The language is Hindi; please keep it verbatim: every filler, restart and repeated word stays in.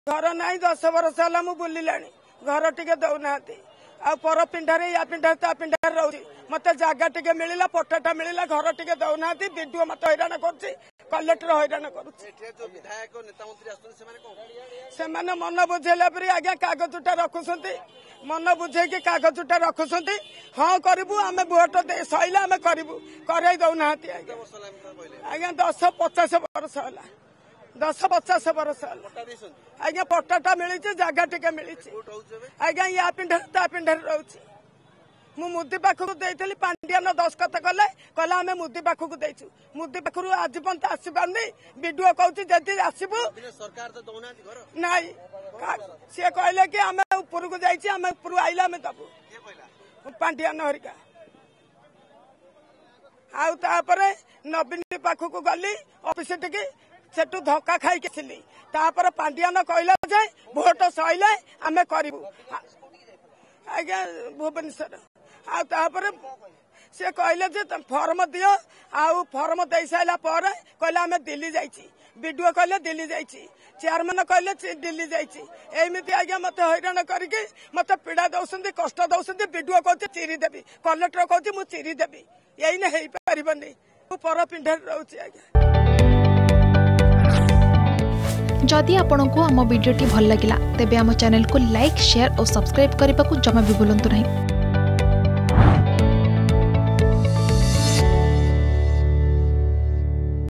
घर ना दस वर्ष है मुझे बुला घर टे दौना आ पर पिंडारे या पिंडा ता पिंडार रोची मत जगह टे मिलला पट्टाटा मिलला घर टे दौना विडीओ मत हैरान कर कलेक्टर हैरान कर मन बुझेला आज्ञा कागजटा रखुंट मन बुझे कागजटा रखुंट हाँ करूँ आम भोट सैला आम करूँ कर दौना आज्ञा दस पचास वर्ष है दस पचास वर्ष आज्ञा पट्टाटा मिली जगह टे मिली आज्ञा या पिंडार ता पिंडार रोची मु मुदी पाखक देती पांडियान दस्खत कले कहला आम मुदी पाखक देचु मुदी पाखर आज पर्यंत आसी पारनी विडीओ कहूँ जदि आसबू नाई सी कहले कि आम ऊपर को जाइए आम ऊपर आइला आम दबू पांडियान हरिका आउे नवीन पाखक गली ऑफिस टिकी सेठू धक्का खाई तापर पांडियान कहला जे भोट सैले आम करूँ आज्ञा भुवनेश्वर आपर से कहले जे फर्म दियो आउ फर्म दे सारा पर कहले आम दिल्ली जाइए विडीओ कहले दिल्ली जाइए चेयरमैन कहले दिल्ली जाइए एमती आज्ञा मत हैरान करके मत पीड़ा दौरान कष्ट दौरान विडीओ कहते चिरी देवी कलेक्टर कहते मुझे चिरी देवी यही हो पारनी पर पिंडार रोचे आज्ञा। जदि आपंक आम भिडी भल लगा तेब आम चैनल को लाइक शेयर और सब्सक्राइब करने को जमा भी भूलु नहीं।